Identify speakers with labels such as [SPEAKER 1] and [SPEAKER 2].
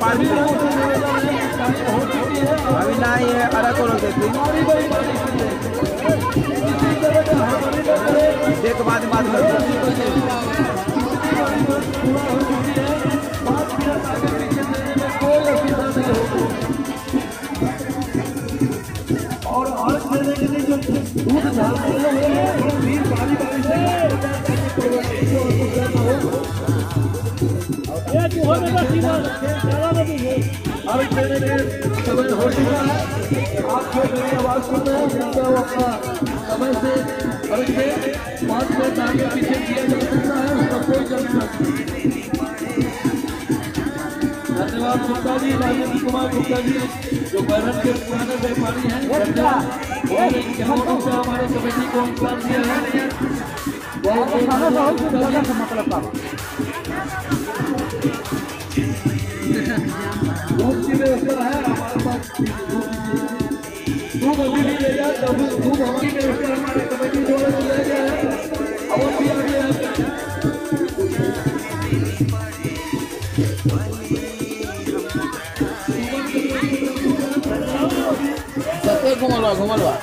[SPEAKER 1] पानी अभी ना ये अलग हो देती देख बाद
[SPEAKER 2] और आज खेलने के लिए जो दूध डालते हैं वो वीर पानी से अब खेलने के समय हो चुका है। आप जो मेरी आवाज सुन रहे हैं जिनका वो अपना समय से अर्घ में 5 मिनट आगे पीछे किया जा सकता है, उसका कोई जल्दी नहीं। धन्यवाद गुप्ता जी, राजेंद्र कुमार गुप्ता जी जो बैरन के पुराने व्यापारी हैं, हमारे कमेटी को अनुदान दिया है। धूप की व्यवस्था है हमारे पास, धूप अभी भी ले जाए, धूप हमारी व्यवस्था हमारे कमेटी द्वारा दिया गया है और भी आगे
[SPEAKER 1] घुमलवा